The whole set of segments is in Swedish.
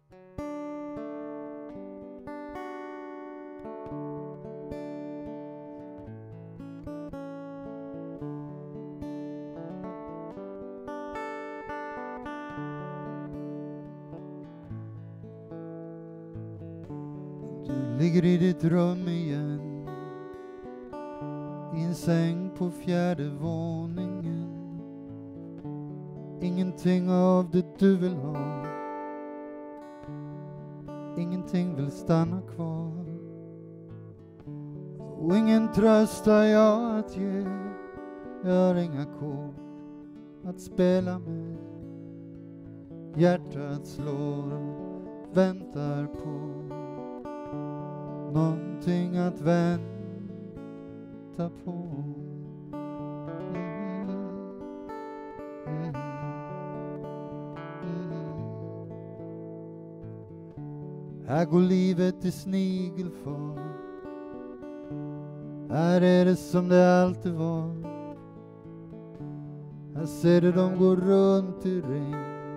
Du ligger i ditt rum igen, i en säng på 4:e våningen. Ingenting av det du vill ha, ingenting vill stanna kvar. Och ingen tröst har jag att ge, jag har inga kort att spela med. Hjärtat slår och väntar på någonting att vänta på. Här går livet i snigelfart, här är det som det alltid var. Här ser du dem gå runt i ring,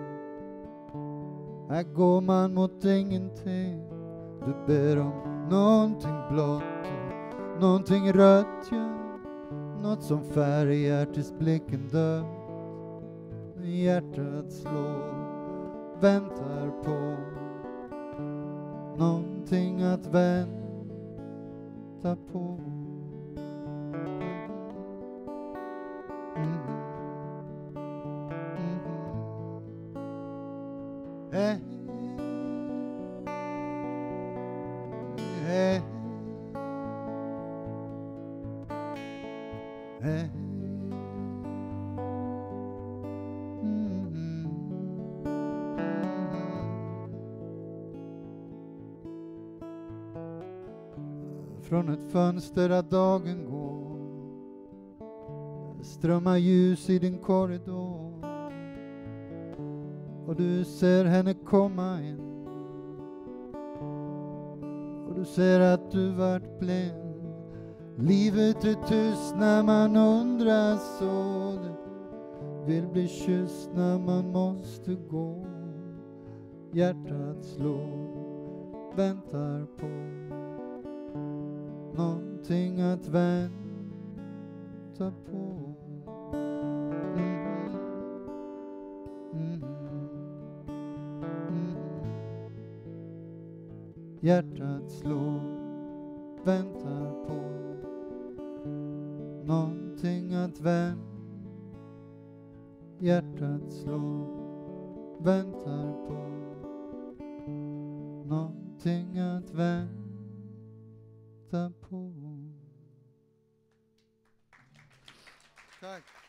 här går man mot ingenting. Du ber om någonting blått, någonting rött, ja. Något som färgar tills blicken dör. Hjärtat slår, väntar på någonting att vänta på. Från ett fönster där dagen går strömmar ljus i din korridor, och du ser henne komma in, och du ser att du varit blind. Livet är tyst när man undrar så, det vill bli kysst när man måste gå. Hjärtat slår, väntar på någonting att vänta på. Hjärtat slår, väntar på någonting att vänta. Hjärtat slår, väntar på någonting att vänta på. Tack.